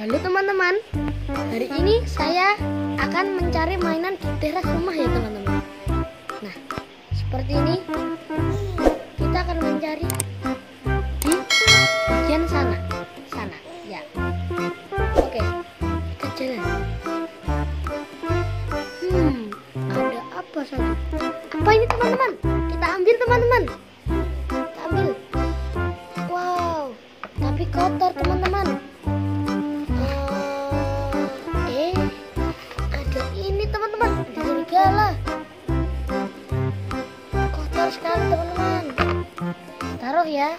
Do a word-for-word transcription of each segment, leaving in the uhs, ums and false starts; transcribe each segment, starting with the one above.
Halo teman-teman, hari ini saya akan mencari mainan di teras rumah ya teman-teman. Nah, seperti ini kita akan mencari di bagian sana, sana ya. Oke, kita jalan. Hmm, ada apa saja? Apa ini teman-teman? Kita ambil teman-teman. Kita ambil. Wow, tapi kotor teman-teman. Kotor sekali teman-teman. Taruh ya.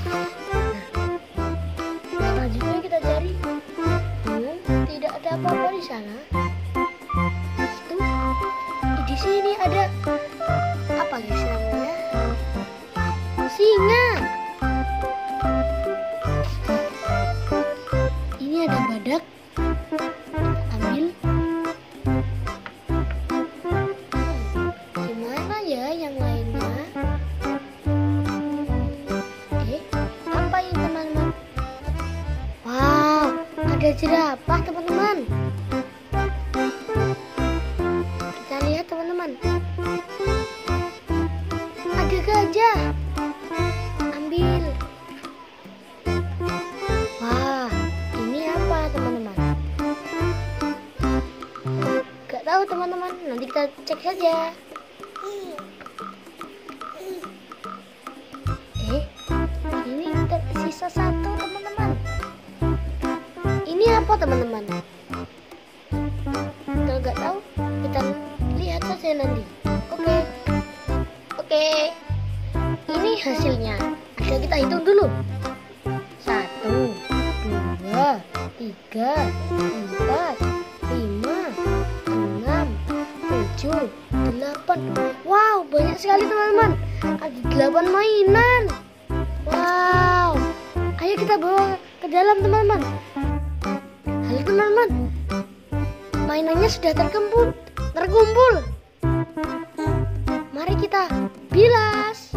Nah, selanjutnya kita cari. Hmm, tidak ada apa-apa di sana. Itu di sini ada apa guys namanya? Singa. Ini ada badak. Ambil. Yang lainnya, eh apa ini teman-teman? Wow, ada jerapah teman-teman. Kita lihat teman-teman, ada gajah. Ambil. Wah, ini apa teman-teman? Gak tahu teman-teman, nanti kita cek saja. Eh, ini tersisa satu teman-teman. Ini apa teman-teman? Kalau nggak tahu, kita lihat saja nanti. Oke, oke. Ini hasilnya. Ada kita hitung dulu. Satu, dua, tiga, empat, lima, enam, tujuh, delapan. Wow, banyak sekali teman-teman. Ada delapan mainan. Wow, ayo kita bawa ke dalam teman-teman. Halo teman-teman, mainannya sudah terkumpul, terkumpul. Mari kita bilas.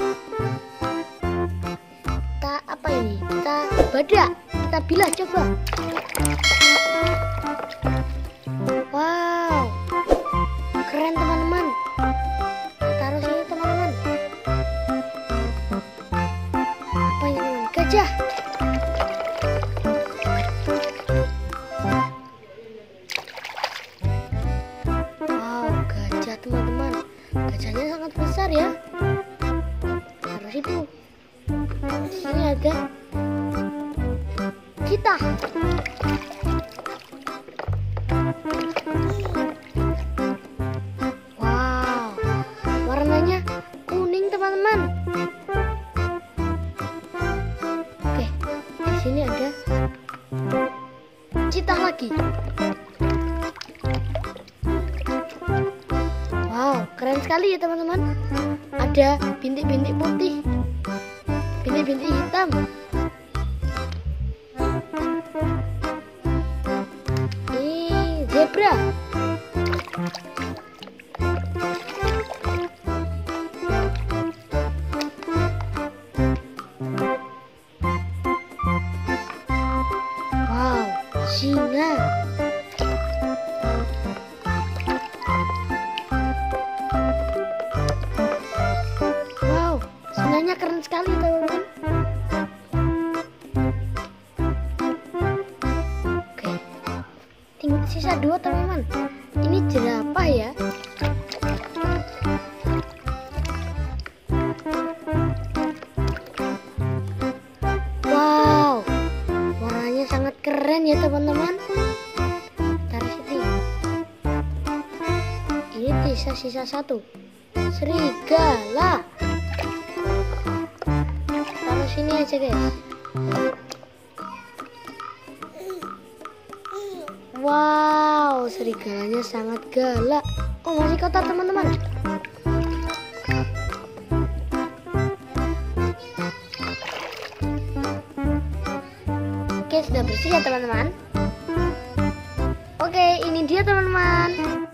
Kita apa ini? Kita badak. Kita bilas coba. Wow, keren teman-teman. Taruh sini teman-teman. Apa ini teman? Gajah. Wow, gajah teman-teman. Gajahnya sangat besar ya. Taruh situ. Di sini ada kita. Teman-teman, oke, di sini ada citah lagi. Wow, keren sekali ya teman-teman. Ada bintik-bintik putih, bintik-bintik hitam. Ini zebra. Singa. Wow, singanya keren sekali teman-teman. Oke, tinggal sisa dua teman-teman. Ini jerapah ya. Wow, warnanya sangat keren ya teman-teman. Taruh sini. Ini sisa-sisa satu. Serigala. Taruh sini aja guys. Wow, serigalanya sangat galak. Oh, masih kotor teman-teman. Oke, sudah bersih ya teman-teman. Oke, ini dia teman-teman.